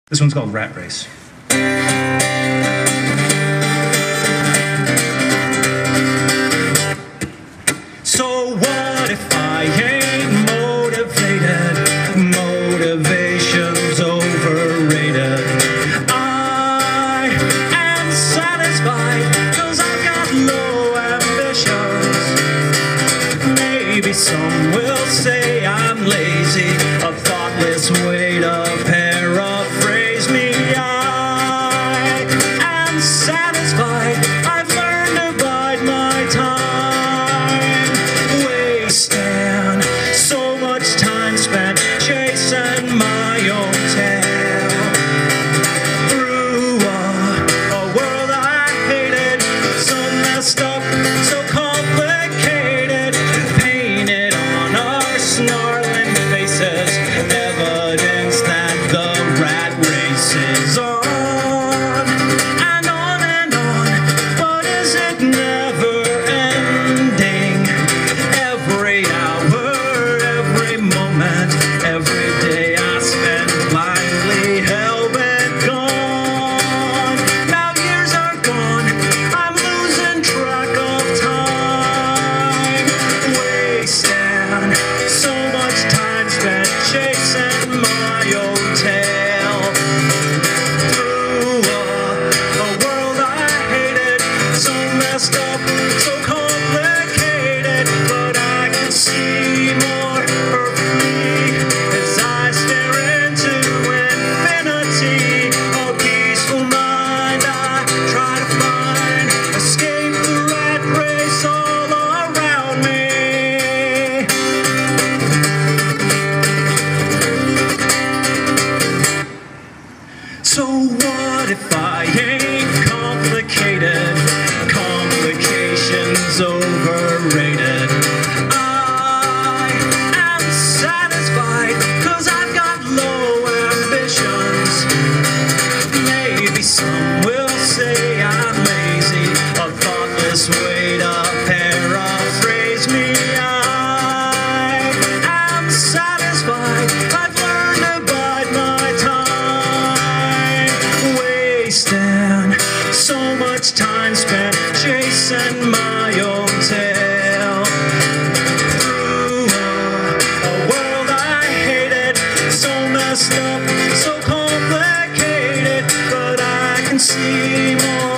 This one's called Rat Race. So what if I ain't motivated? Motivation's overrated. I am satisfied 'cause I've got low ambitions. Maybe some will say I'm lazy, a thoughtless way to paraphrase me. I am satisfied. I've learned to bide my time. Wasting so much time spent chasing my own tail. Through a world I hated, so messed up, so complicated, painted on our snarling faces, evidence that the rat race is on. And on, but is it never ending? Every hour, every moment, every day I spend blindly hell-bent gone. Now years are gone, I'm losing track of time. Wasting so much time spent chasing my own tail. Through a world I hated, so messed up, so complicated, but I can see more perfectly as I stare into infinity. A peaceful mind I try to find, escape the rat race all around me. So what if I ain't complicated? Complications overrated. I am satisfied 'cause I've got low ambitions. Maybe some will say I'm lazy, a thoughtless way to paraphrase me. I am satisfied. I've learned to bide my time. Wasting so much time spent chasing my own tail. Through a world I hated, so messed up, so complicated, but I can see more